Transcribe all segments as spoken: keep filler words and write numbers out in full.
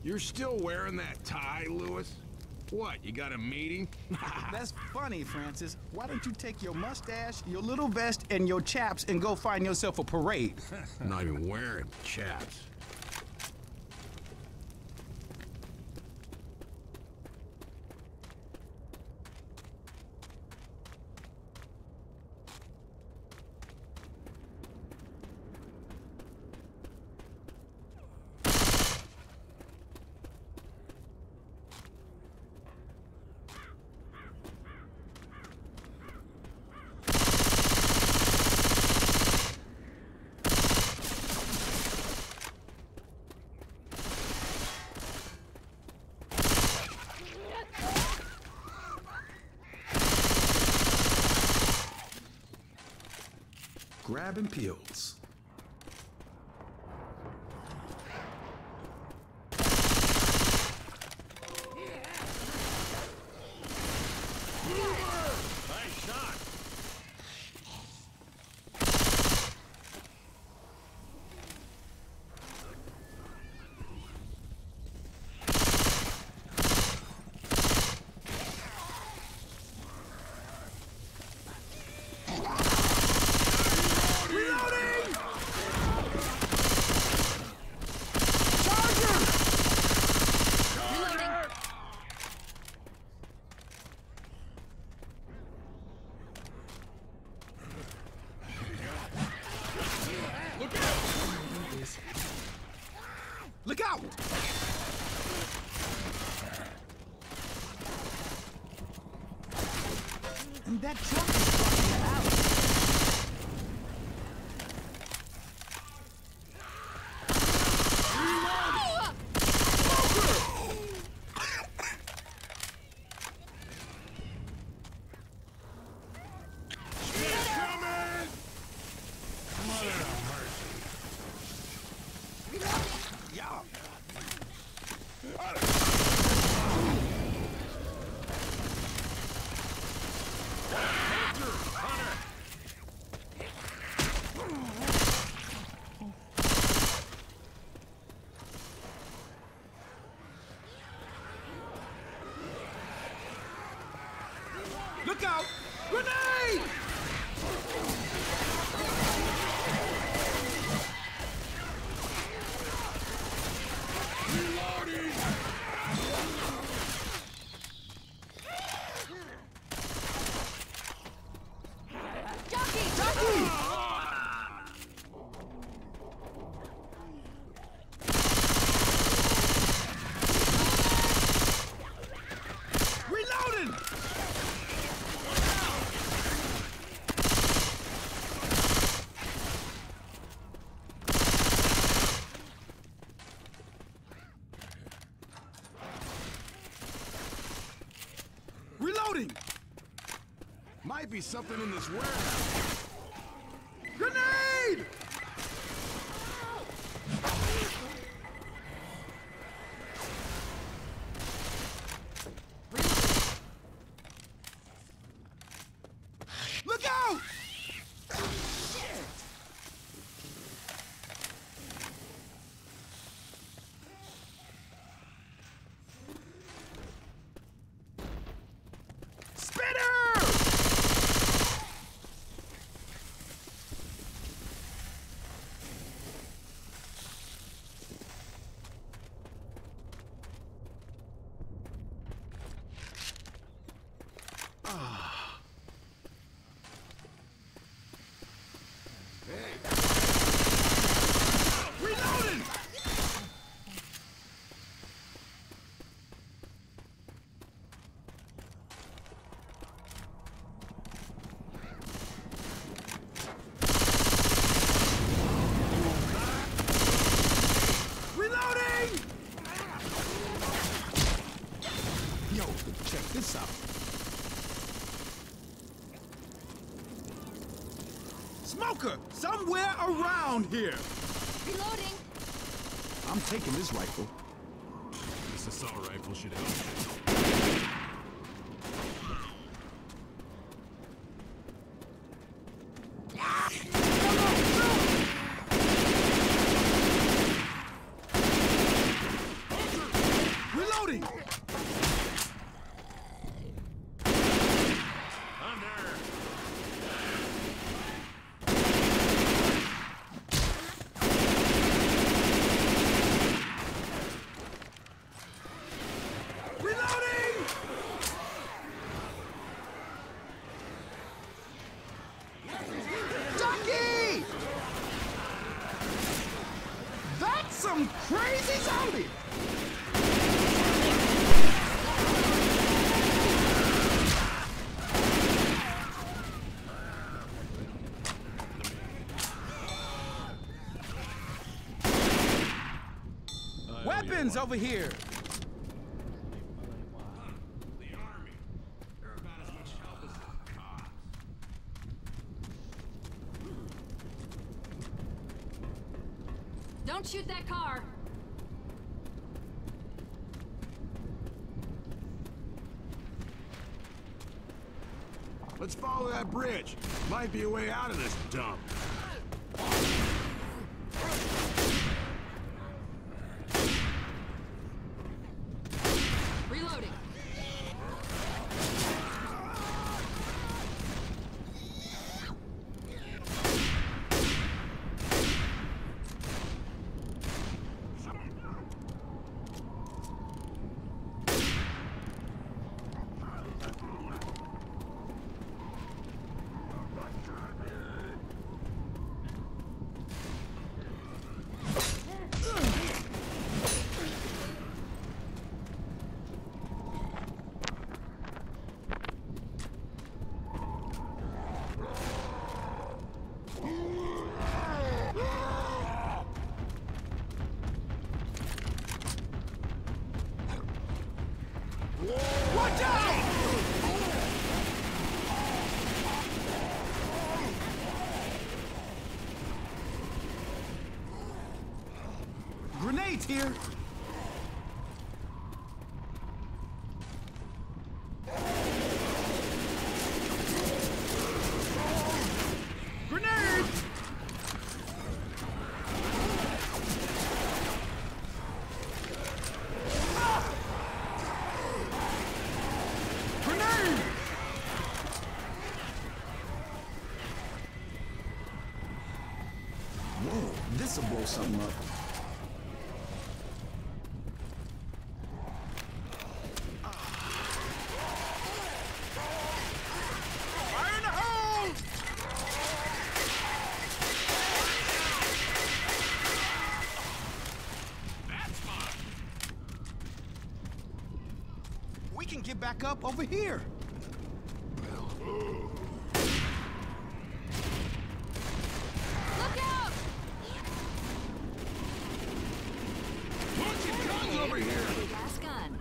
You're still wearing that tie, Lewis? What, you got a meeting? That's funny, Francis. Why don't you take your mustache, your little vest, and your chaps and go find yourself a parade? I'm not even wearing chaps. Grabbing pills. Nice shot. Look out! And that truck is blocking the alley. Look out! Grenade! Reloading! Jockey! Jockey! Reloading! Reloading! Might be something in this warehouse. Grenade! Look out! Spinner! Reloading! Reloading! Yo, check this out. Smoker! Somewhere around here! Reloading! I'm taking this rifle. This assault rifle should help. Jockey! some crazy zombie! Weapons over here! The army. They're about as much help as the cops. Don't shoot that car. Let's follow that bridge. Might be a way out of this dump. Reloading. Watch out! Grenades here! Grenade! Grenade! Whoa, this'll blow something up. Fire in the hole! That's fine. We can get back up over here. Look out! Bunch of guns over here. Gas gun.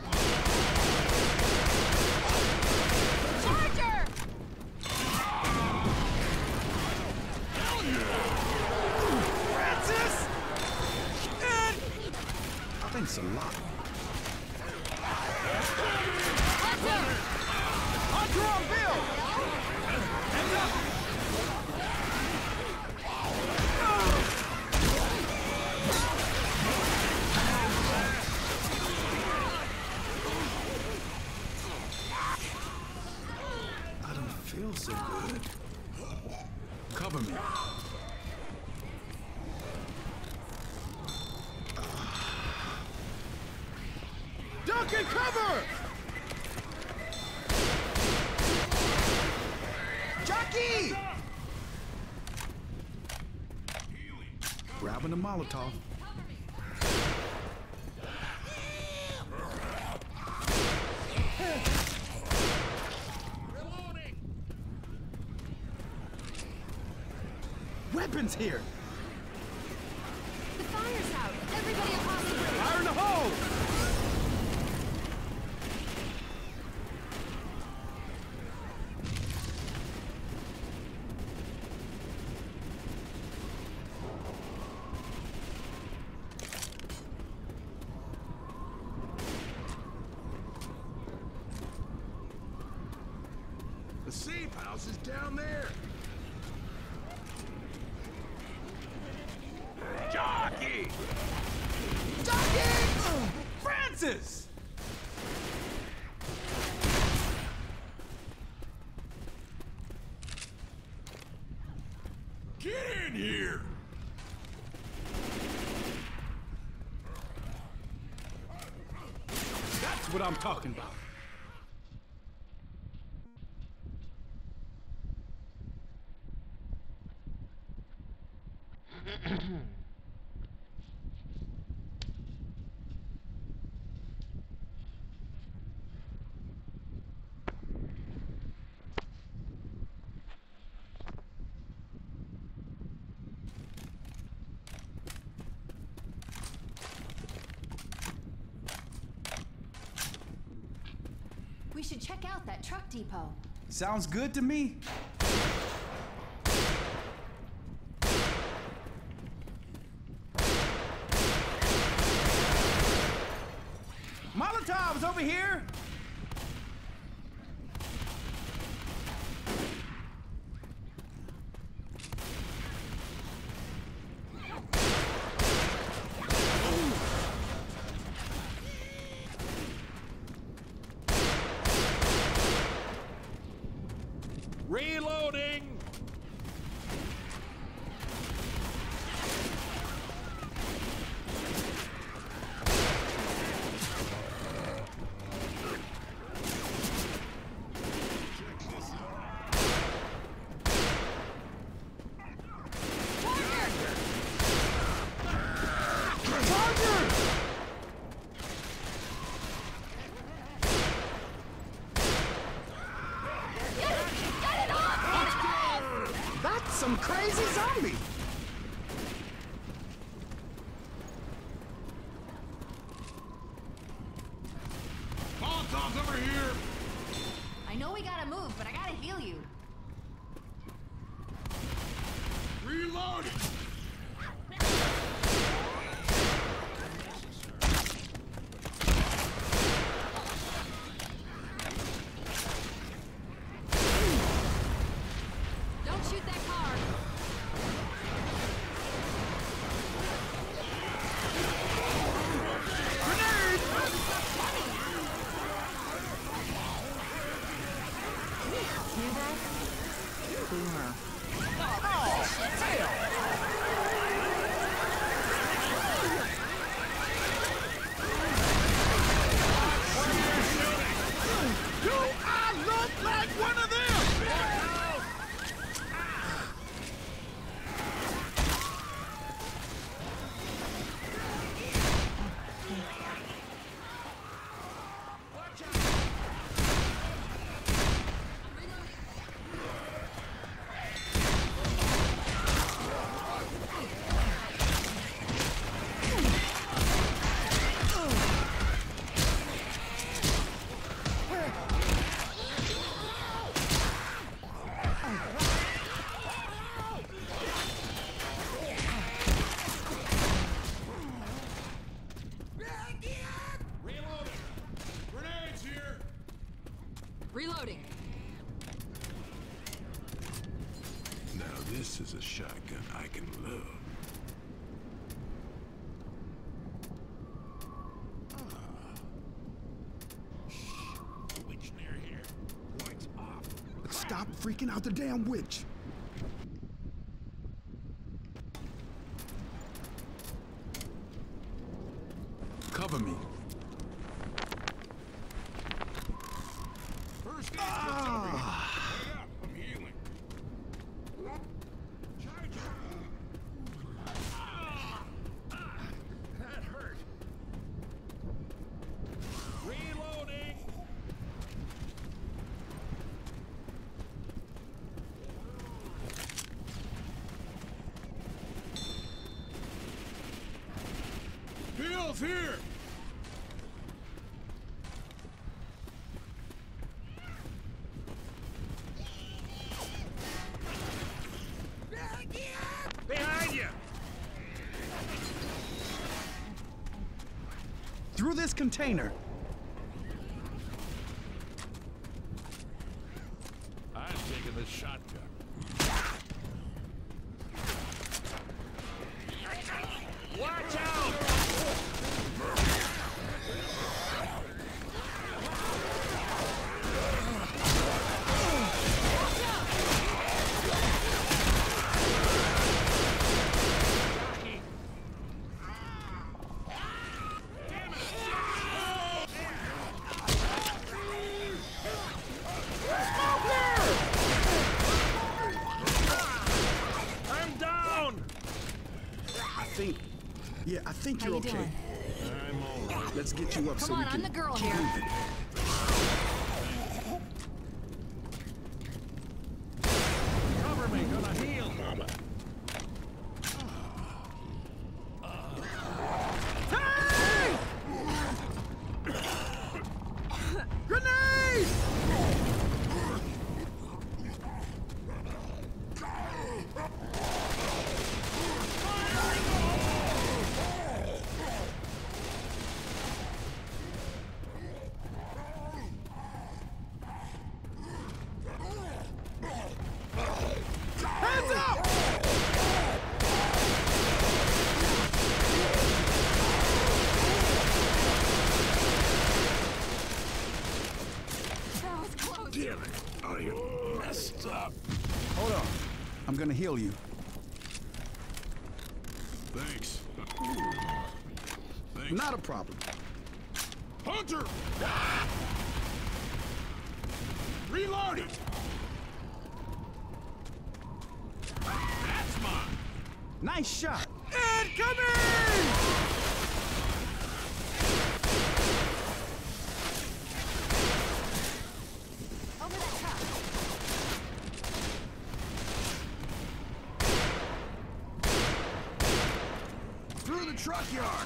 Charger! Francis! Ed! I think it's a lot. Hunter! Hunter on Bill! Heads up! I don't feel so good. Cover me. Duck and cover! Jockey! Grabbing a Molotov. Weapons here! The fire's out. Everybody across the bridge. Fire in the hole! The safe house is down there. Jockey! Jockey! Francis! Get in here! That's what I'm talking about. should check out that truck depot. Sounds good to me. Molotov's over here! Reloading! Some crazy zombie! Molotov's over here! I know we gotta move, but I gotta heal you. Reload! Don't shoot that car. Hear that? Boomer. Do I look like one of them? Reloading. Now this is a shotgun I can love. Witch near here. Lights off. Stop freaking out the damn witch! Cover me. First aid kit's over here. Hurry up, I'm healing. Charger! That hurt. Reloading! Bill's here! Behind you! Through this container. I'm taking the shotgun. Watch out! I'm down! I think... Yeah, I think How you're you okay. doing? I'm all right. Let's get you up so Come we on, can... I'm the girl keep here. moving. Cover me, gonna heal. Mama. Hey! Grenade! gonna heal you. Thanks. Thanks. Not a problem. Hunter! Reloading! That's mine! Nice shot. Incoming! Over that truck. Through the truck yard!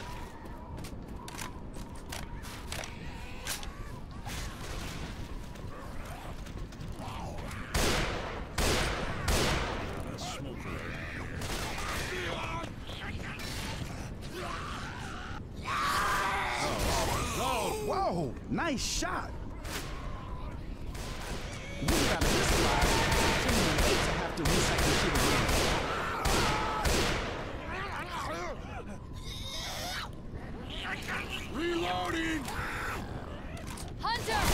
Whoa, nice shot. We got this alive. I can't even wait to have to recycle shit again. Reloading! Hunter!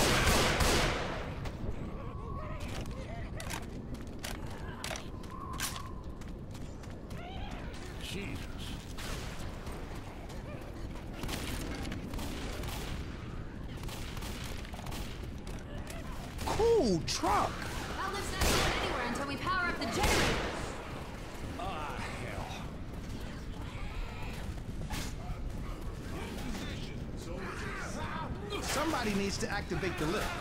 Jesus. Cool truck. That lift's not going anywhere until we power up the generator. Somebody needs to activate the lift.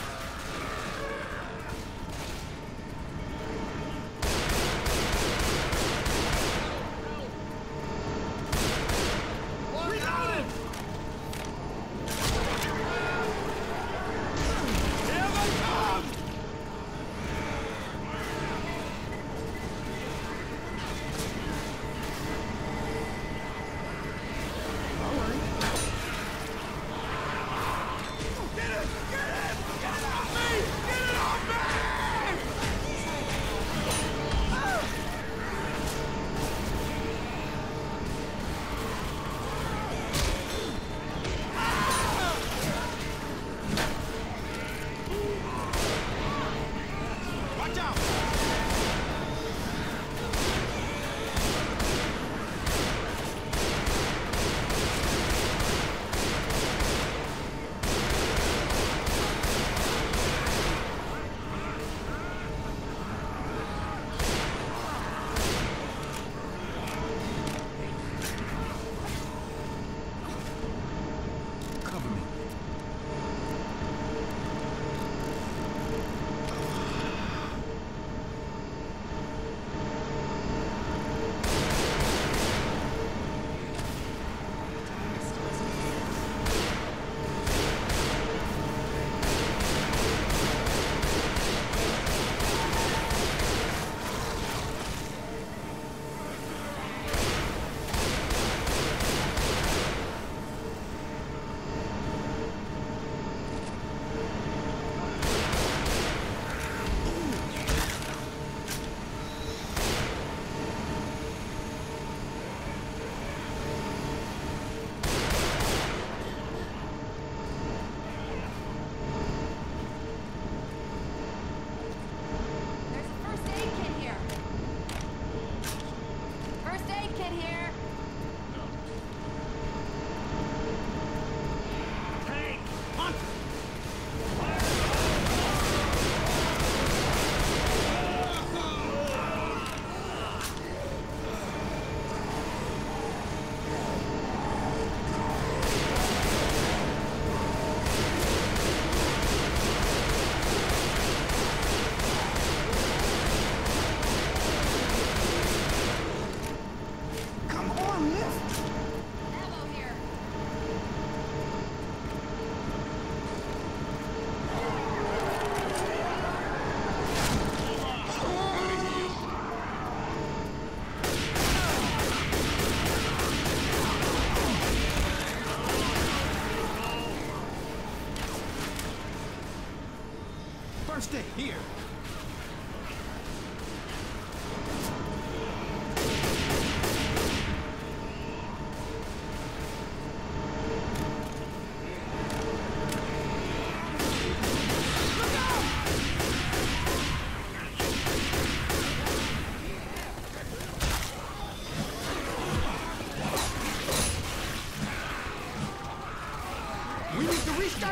First aid, here.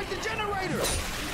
the generator!